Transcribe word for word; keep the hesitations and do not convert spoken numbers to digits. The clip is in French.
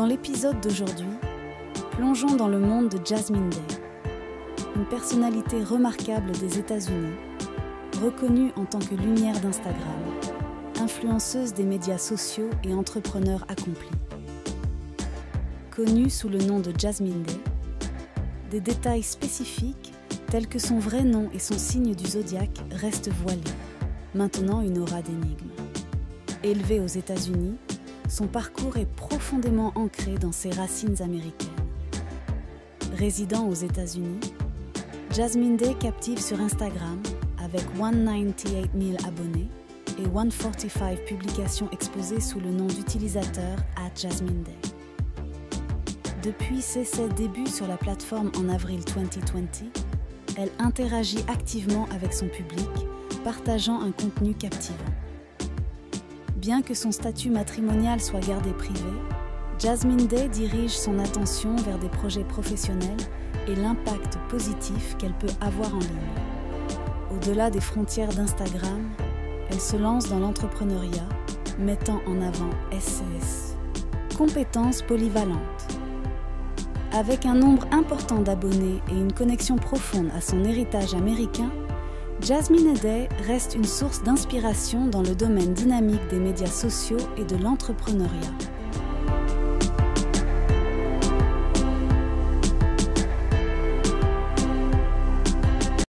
Dans l'épisode d'aujourd'hui, plongeons dans le monde de Jasmine Day, une personnalité remarquable des États-Unis, reconnue en tant que lumière d'Instagram, influenceuse des médias sociaux et entrepreneur accompli. Connue sous le nom de Jasmine Day, des détails spécifiques tels que son vrai nom et son signe du zodiaque restent voilés, maintenant une aura d'énigme. Élevée aux États-Unis, son parcours est profondément ancré dans ses racines américaines. Résidant aux États-Unis, Jasmine Day captive sur Instagram avec cent quatre-vingt-dix-huit mille abonnés et cent quarante-cinq publications exposées sous le nom d'utilisateur arobase Jasmine Day. Depuis ses débuts sur la plateforme en avril deux mille vingt, elle interagit activement avec son public, partageant un contenu captivant. Bien que son statut matrimonial soit gardé privé, Jasmine Day dirige son attention vers des projets professionnels et l'impact positif qu'elle peut avoir en ligne. Au-delà des frontières d'Instagram, elle se lance dans l'entrepreneuriat, mettant en avant S C S. Compétences polyvalentes. Avec un nombre important d'abonnés et une connexion profonde à son héritage américain, Jasmine Day reste une source d'inspiration dans le domaine dynamique des médias sociaux et de l'entrepreneuriat.